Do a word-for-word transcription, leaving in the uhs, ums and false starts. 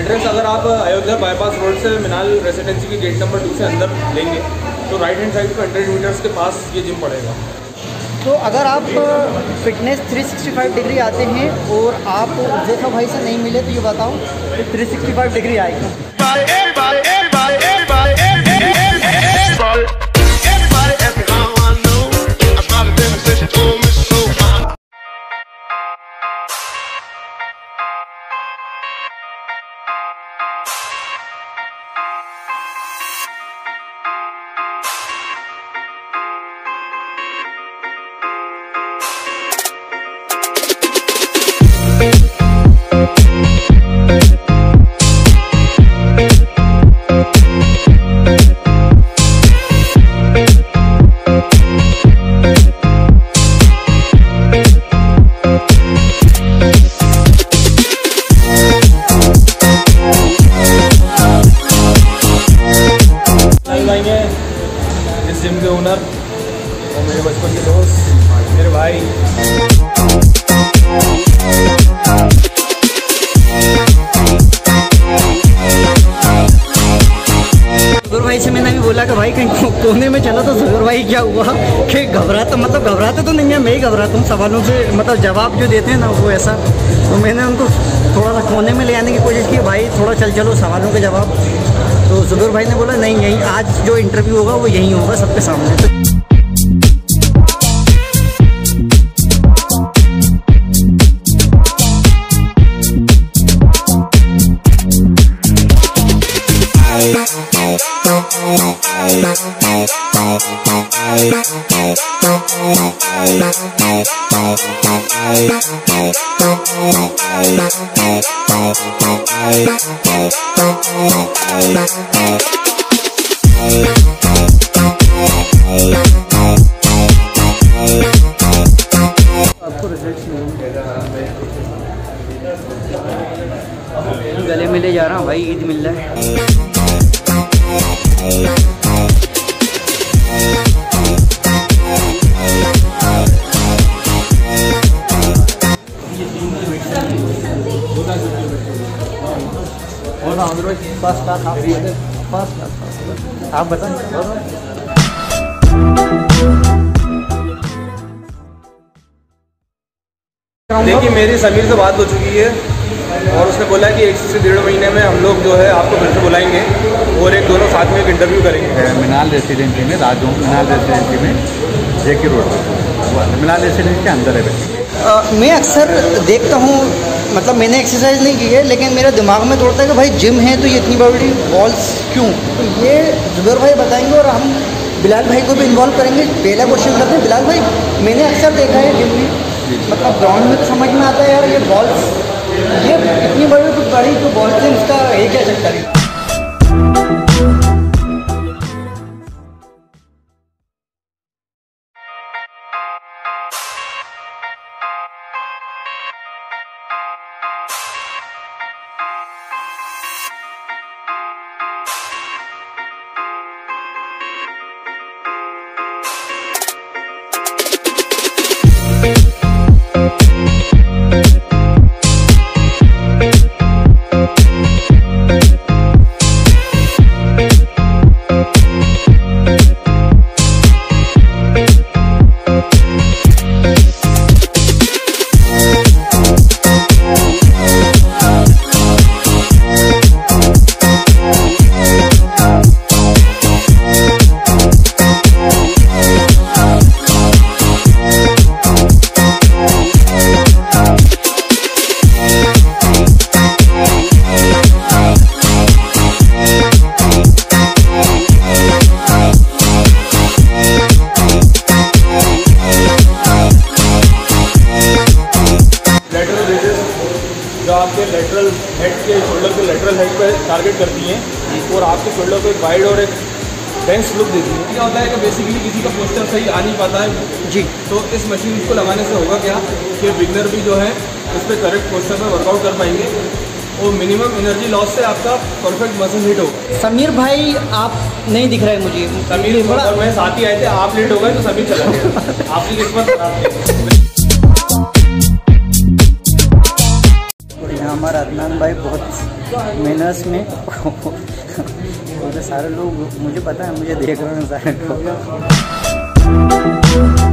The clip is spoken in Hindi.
एड्रेस अगर आप अयोध्या बाईपास रोड से मिनाल रेसिडेंसी की गेट नंबर टू से अंदर लेंगे तो राइट हैंड साइड पे हंड्रेड मीटर्स के पास ये जिम पड़ेगा। तो अगर आप fitness three sixty five degree आते हैं और आप हुज़ैफा भाई से नहीं मिले तो ये बताओ थ्री सिक्सटी फाइव डिग्री आएगी। इस जिम के ओनर और मेरे बचपन के दोस्त मेरे भाई। जुबैर भाई से मैंने भी बोला कि भाई कहीं कोने में चला तो जुबैर भाई क्या हुआ कि घबराता मतलब घबराते तो नहीं है, मैं ही घबराता हूँ सवालों से, मतलब जवाब जो देते हैं ना वो ऐसा। तो मैंने उनको थोड़ा सा कोने में ले आने की कोशिश की, भाई थोड़ा चल चलो सवालों के जवाब। तो जुबैर भाई ने बोला नहीं यहीं आज जो इंटरव्यू होगा वो यहीं होगा सबके सामने। आपको रिजल्ट गले में ले जा रहा हूँ भाई, ईद मिल रहा है। फर्स्ट क्लास आप फर्स्ट क्लास आप बताएं। देखिए मेरी समीर से बात हो चुकी है और उसने बोला कि एक से डेढ़ महीने में हम लोग जो है आपको फिर से बुलाएंगे और एक दोनों साथ में एक इंटरव्यू करेंगे। मिनाल रेसिडेंसी में राजू मिनाल रेसिडेंसी में जेके रोड मिनाल रेसिडेंसी के अंदर है। आ, मैं अक्सर देखता हूँ, मतलब मैंने एक्सरसाइज नहीं की है लेकिन मेरे दिमाग में दौड़ता है कि भाई जिम है तो ये इतनी बड़ी बॉल्स क्यों। तो ये जुबैर भाई बताएंगे और हम बिलाल भाई को भी इन्वॉल्व करेंगे। पहला क्वेश्चन करते हैं बिलाल भाई, मैंने अक्सर देखा है जिम में, मतलब ग्राउंड में तो समझ में आता है यार ये बॉल्स ये इतनी बड़ी कुछ बड़ी तो बॉल्स है, इसका ये क्या चक्कर है। आपके लेटरल हेड के शोल्डर के लेटरल हेड पर टारगेट करती हैं और आपके शोल्डर को एक वाइड और एक डेंस लुक देती है। क्या होता है कि बेसिकली किसी का पोस्चर सही आ नहीं पाता है जी, तो इस मशीन को लगाने से होगा क्या कि बिगनर भी जो है उस पर करेक्ट पोस्चर पर वर्कआउट कर पाएंगे और मिनिमम एनर्जी लॉस से आपका परफेक्ट मसल हिट होगा। समीर भाई आप नहीं दिख रहे मुझे। समीर बड़ा और मैं साथ ही आए थे, आप लेट हो गए तो समीर चला गया। आपकी किस्मत खराब है। हमारा अदनान भाई बहुत मेहनत में और सारे लोग मुझे पता है, मुझे देख रहे हैं सारे लोग।